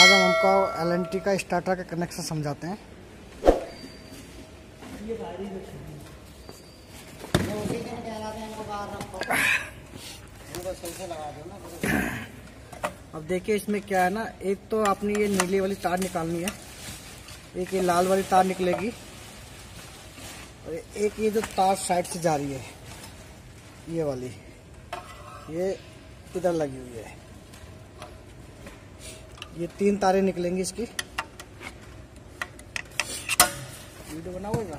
आज हम हमको LNT का स्टार्टर का कनेक्शन समझाते हैं। अब देखिए इसमें क्या है ना, एक तो आपने ये नीली वाली तार निकालनी है, एक ये लाल वाली तार निकलेगी और एक ये जो तार साइड से जा रही है ये वाली, ये इधर लगी हुई है। ये 3 तारें निकलेंगी इसकी। वीडियो बनाओगा?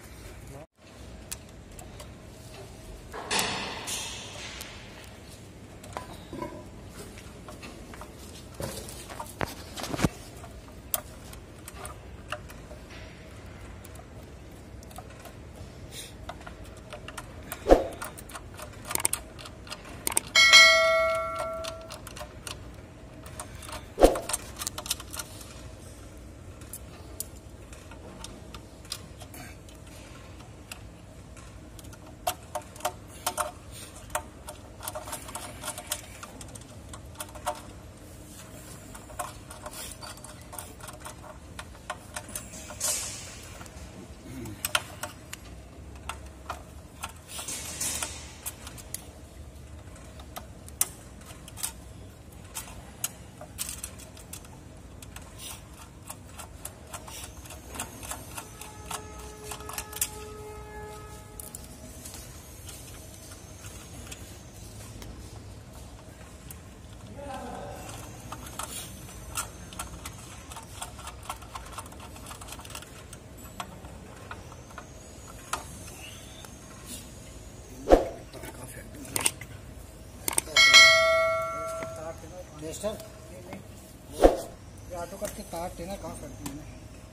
ये ऑटो कट के तार थे ना, कहाँ करती है ना।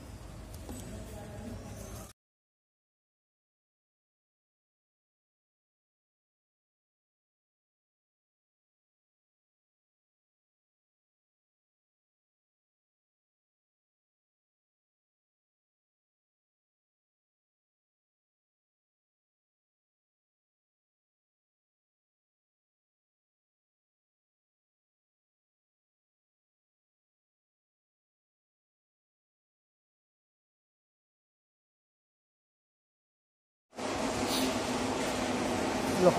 लो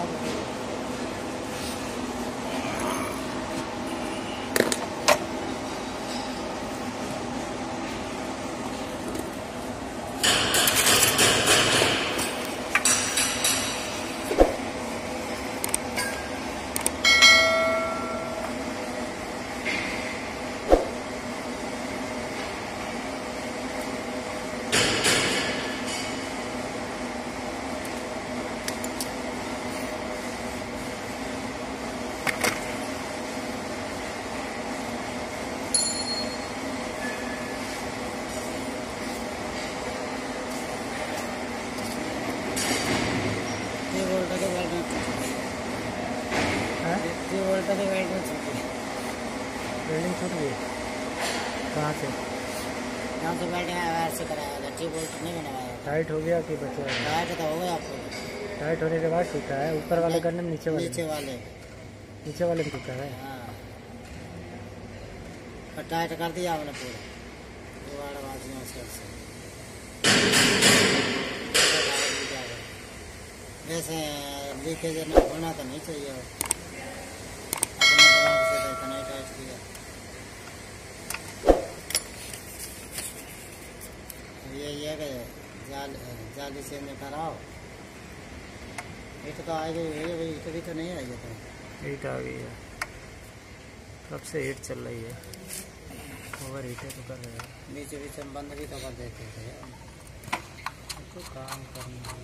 वेल्डिंग छूट गई। कहाँ से? यहाँ से वेल्डिंग वायर से कराया था, टी बोल्ट नहीं बनाया। टाइट हो गया कि बचा? टाइट तो हो गया आपको। टाइट होने के बाद सूखा है, ऊपर वाले करने में नीचे वाले में सूखा है। हाँ, टाइट कर दिया आपने पूरा। वैसे लीकेज होना तो नहीं चाहिए, अपने दिमाग से तो इतना ही टाइट किया। ये कि जाली से में कराओ। ईट तो आ गई है, ईट भी तो नहीं आई है। ईट आ गई है, कब से ईट चल रही है। ओवर ईटें तो कर रहे हैं, बीच बीच में बंद भी तो कर देते थे। तो काम करना है।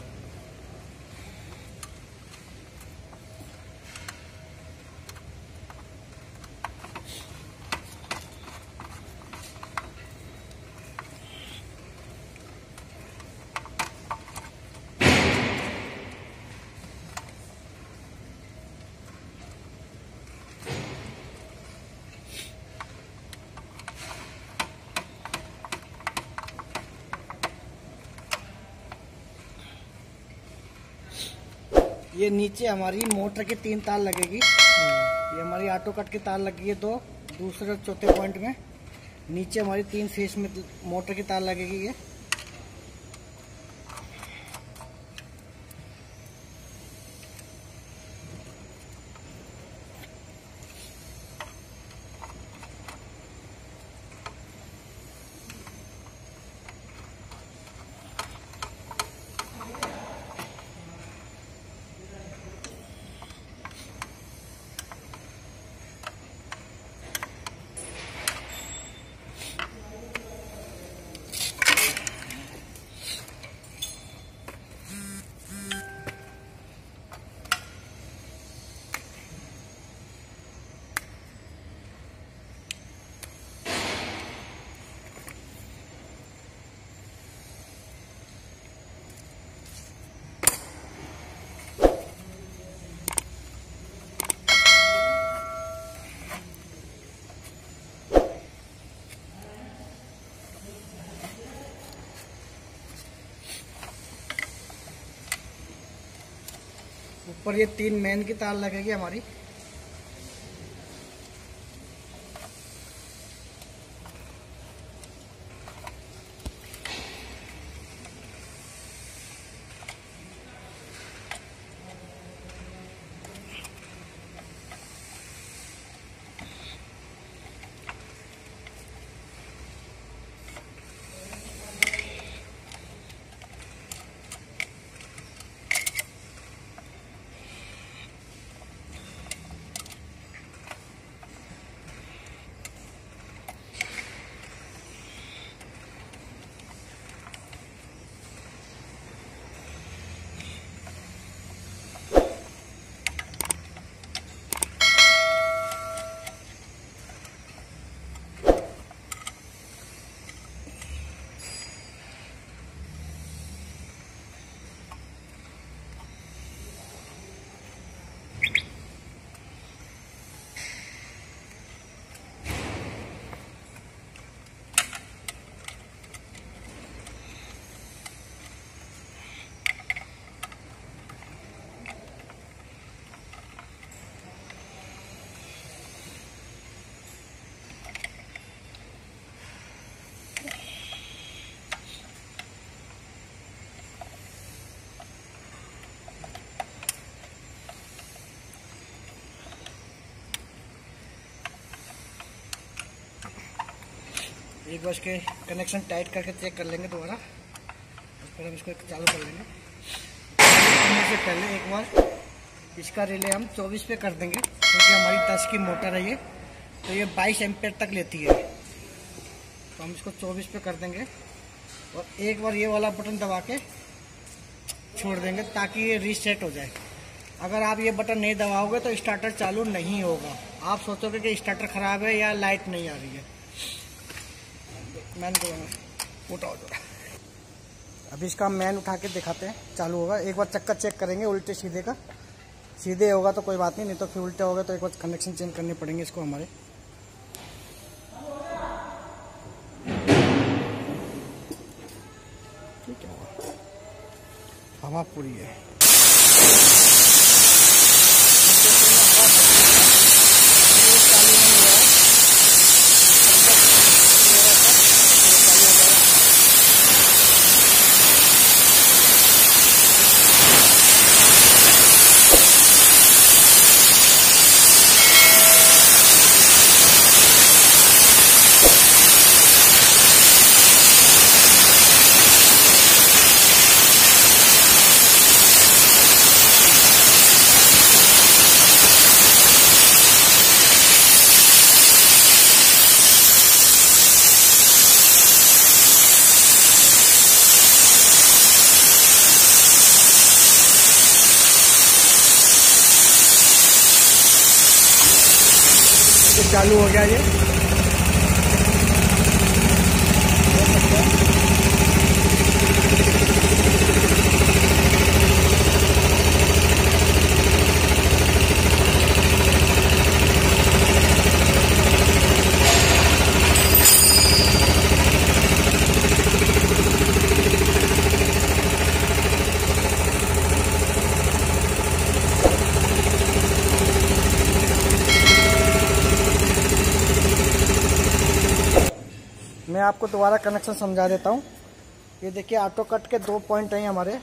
ये नीचे हमारी मोटर की 3 तार लगेगी। ये हमारी ऑटो कट की तार लगी है 2, दूसरे चौथे पॉइंट में। नीचे हमारी 3 फेस में मोटर की तार लगेगी ये। ऊपर ये 3 मेन की तार लगेगी हमारी। एक बार इसके कनेक्शन टाइट करके चेक कर लेंगे दोबारा, फिर हम इसको चालू कर लेंगे। से पहले एक बार इसका रिले हम 24 पे कर देंगे, क्योंकि हमारी 10 की मोटर है ये, तो ये 22 एम्पेयर तक लेती है। तो हम इसको 24 पे कर देंगे और एक बार ये वाला बटन दबा के छोड़ देंगे ताकि ये रीसेट हो जाए। अगर आप ये बटन नहीं दबाओगे तो स्टार्टर चालू नहीं होगा। आप सोचोगे कि स्टार्टर ख़राब है या लाइट नहीं आ रही है। मैन को उठाओ जरा। अभी इसका मैन उठा के दिखाते हैं, चालू होगा। एक बार चक्का चेक करेंगे उल्टे सीधे का। सीधे होगा तो कोई बात नहीं, नहीं तो फिर उल्टे होगा तो एक बार कनेक्शन चेंज करने पड़ेंगे इसको हमारे। ठीक है, हवा पूरी है। चालू हो गया ये। आपको दोबारा कनेक्शन समझा देता हूँ। ये देखिए ऑटो कट के 2 पॉइंट हैं हमारे।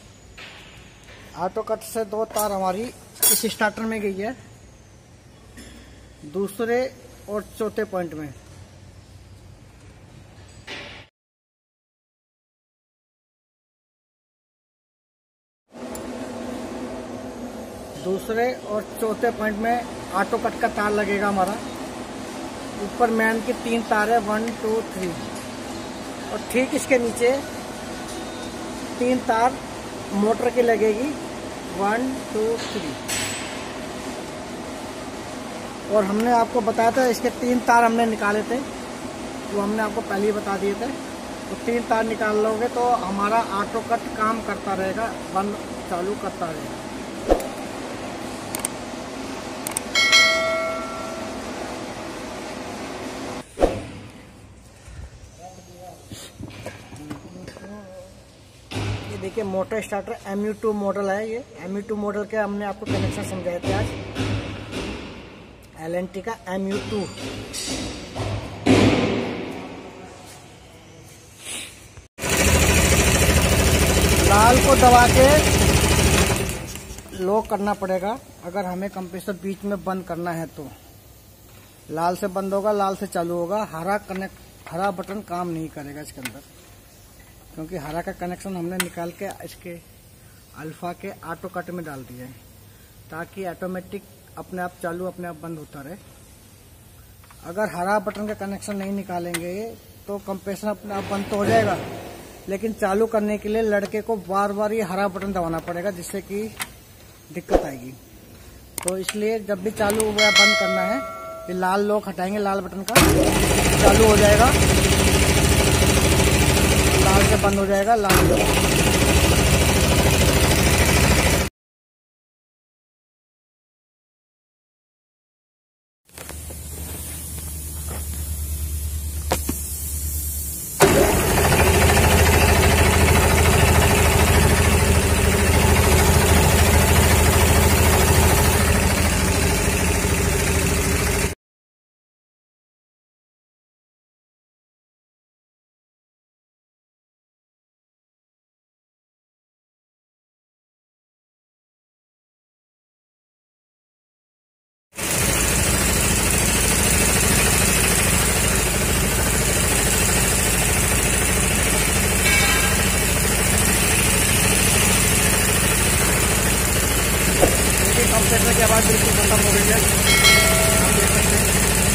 ऑटो कट से 2 तार हमारी इस स्टार्टर में गई है, दूसरे और चौथे पॉइंट में। दूसरे और चौथे पॉइंट में ऑटो कट का तार लगेगा हमारा। ऊपर मैन की 3 तार है, 1 2 3, और ठीक इसके नीचे 3 तार मोटर की लगेगी, 1 2 3। और हमने आपको बताया था इसके 3 तार हमने निकाले थे, वो हमने आपको पहले ही बता दिए थे। तो 3 तार निकाल लोगे तो हमारा ऑटो कट काम करता रहेगा, बंद चालू करता रहेगा। देखिए मोटर स्टार्टर MU2 मॉडल है। ये MU2 मॉडल के हमने आपको कनेक्शन समझाए थे आज। L&T का MU2। लाल को दबा के लॉक करना पड़ेगा अगर हमें कंप्रेसर बीच में बंद करना है तो। लाल से बंद होगा, लाल से चालू होगा। हरा बटन काम नहीं करेगा इसके अंदर, क्योंकि हरा का कनेक्शन हमने निकाल के इसके अल्फा के ऑटो कट में डाल दिया है, ताकि ऑटोमेटिक अपने आप चालू अपने आप बंद होता रहे। अगर हरा बटन का कनेक्शन नहीं निकालेंगे तो कंप्रेसर अपने आप बंद तो हो जाएगा, लेकिन चालू करने के लिए लड़के को बार बार ये हरा बटन दबाना पड़ेगा, जिससे कि दिक्कत आएगी। तो इसलिए जब भी चालू या बंद करना है, ये लाल लॉक हटाएंगे, लाल बटन का चालू हो जाएगा, लाल से बंद हो जाएगा, लाल कंप्रेसर की आवाज़ बिल्कुल खत्म हो गई है, आप देख सकते हैं।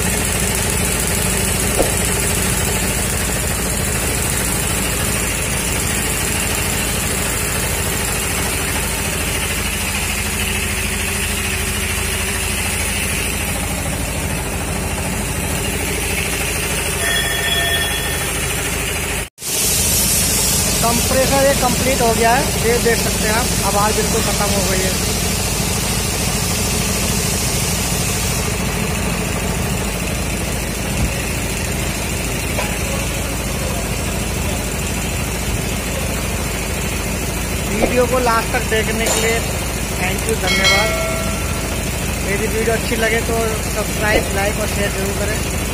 कंप्रेसर ये कंप्लीट हो गया है, ये देख सकते हैं आप, आवाज़ बिल्कुल खत्म हो गई है। वीडियो को लास्ट तक देखने के लिए थैंक यू, धन्यवाद। मेरी वीडियो अच्छी लगे तो सब्सक्राइब, लाइक और शेयर जरूर करें।